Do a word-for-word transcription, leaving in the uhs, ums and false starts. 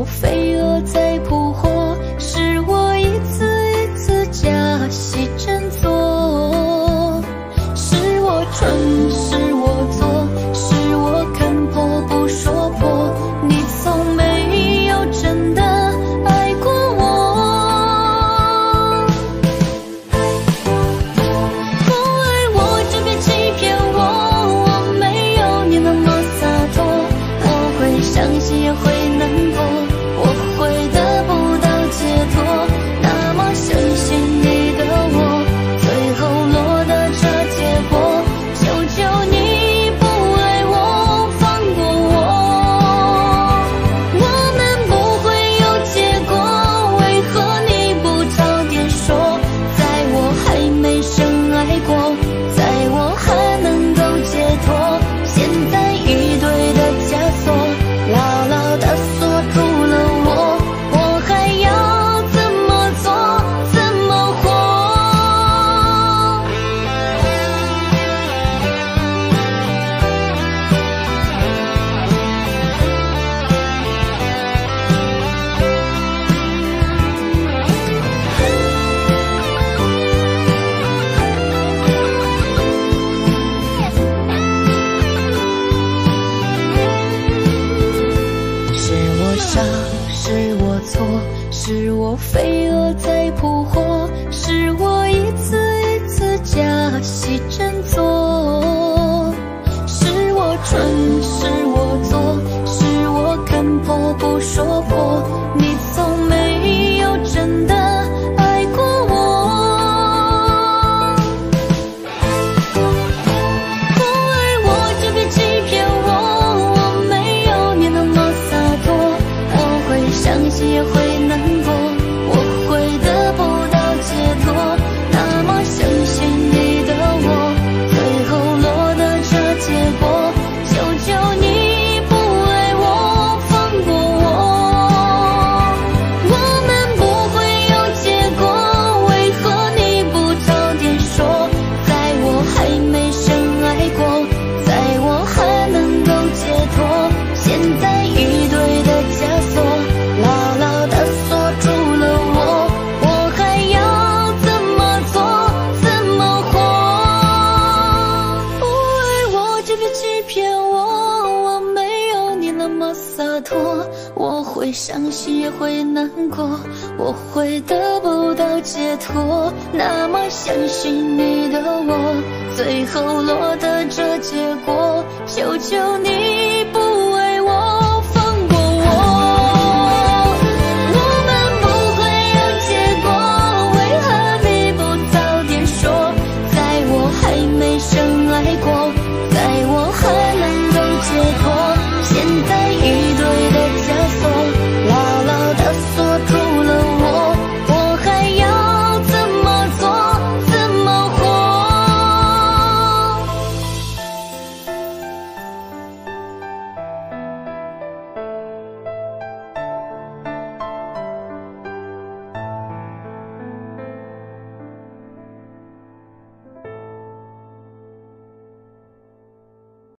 我飞蛾在扑火，是我一次一次假戏真做，是我蠢，是我错，是我看破不说破，你从没有真的爱过我。不爱我就别欺骗我，我没有你那么洒脱，我会伤心也会难过，我会得不到解脱，那么相信你的我，最后落得这结果，求求你不爱我，放过我。我们不会有结果，为何你不早点说，在我还没深爱过，在我还能够解脱，现在一堆的枷锁牢牢地锁住了我，我还要怎么做怎么活。是我傻，是我错，是我飞蛾在扑火，是我一次一次假戏真做，是我蠢，是我错，是我看破不说破，你从没有真的爱过我。不爱我就别欺骗我，我没有你那么洒脱，我会伤心也会难过，我会得不到解脱，那么相信你的我，最后落得这结果，求求你不爱我，放过我。我们不会有结果，为何你不早点说，在我还没深爱过，在我还能够解脱，现在一堆的枷锁牢牢地锁住了我，我还要怎么做怎么活。不爱我就别欺骗我，我没有你那么洒脱，我会伤心也会难过，我会得不到解脱，那么相信你的我，最后落得这结果，求求你不